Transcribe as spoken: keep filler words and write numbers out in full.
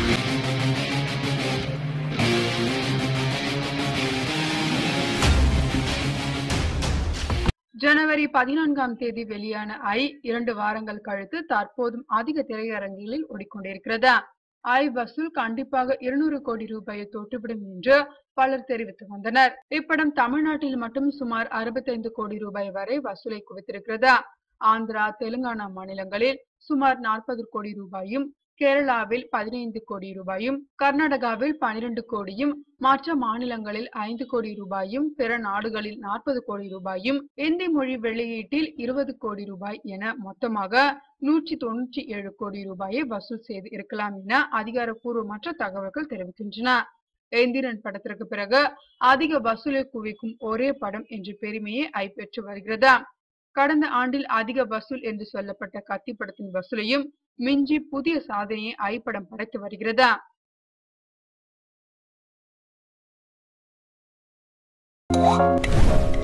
ஜனவரி பதினான்காம் தேதி வெளியான ஐ இரண்டு வாரங்கள் கழித்து தற்போதும் அதிக திரையரங்குகளில் ஓடிக்கொண்டிருக்கிறது. ஐ வசூல் கண்டிப்பாக இருநூறு கோடி ரூபாயை தொட்டுவிடும் என்று பலர் தெரிவித்து வந்தனர். இப்படம் தமிழ்நாட்டில் மட்டும் சுமார் அறுபத்தைந்து கோடி ரூபாய் வரை வசூலை குவித்திருக்கிறது. ஆந்திரா, தெலுங்கானா மாநிலங்களில் சுமார் நாற்பது கோடி ரூபாயும், கேரளாவில் பதினைந்து கோடி ரூபாயும், கர்நாடகாவில் பனிரெண்டு கோடியும், மற்ற மாநிலங்களில் ஐந்து கோடி ரூபாயும், பிற நாடுகளில் நாற்பது கோடி ரூபாயும், இந்தி மொழி வெளியீட்டில் இருபது கோடி ரூபாய் என மொத்தமாக நூற்றி தொன்னூற்றி ஏழு கோடி ரூபாயை வசூல் செய்து இருக்கலாம் என அதிகாரப்பூர்வமற்ற தகவல்கள் தெரிவிக்கின்றன. எந்திரன் படத்திற்கு பிறகு அதிக வசூலை குவிக்கும் ஒரே படம் என்ற பெருமையை ஐ பெற்று வருகிறது. கடந்த ஆண்டில் அதிக வசூல் என்று சொல்லப்பட்ட கத்தி படத்தின் வசூலையும் மிஞ்சி புதிய சாதனையை ஐ படம் படைத்து வருகிறது.